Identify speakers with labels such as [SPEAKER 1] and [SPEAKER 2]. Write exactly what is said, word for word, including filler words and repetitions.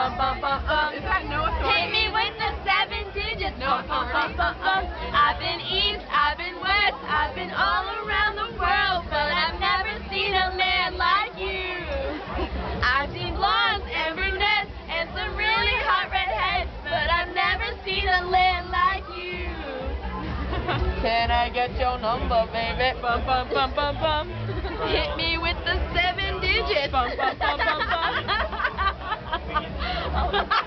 [SPEAKER 1] bum bum bum bum.
[SPEAKER 2] Is that no authority?
[SPEAKER 1] Hit me with the seven digits.
[SPEAKER 2] No
[SPEAKER 1] Bum bum bum bum bum. I've been east, I've been west, I've been all around the world, but I've never seen a man like you. I've seen blondes and brunettes and some really hot redheads, but I've never seen a land like you.
[SPEAKER 3] Can I get your number, baby?
[SPEAKER 1] Bum bum bum bum bum. Hit me with the seven digits.
[SPEAKER 3] Bum bum bum bum bum.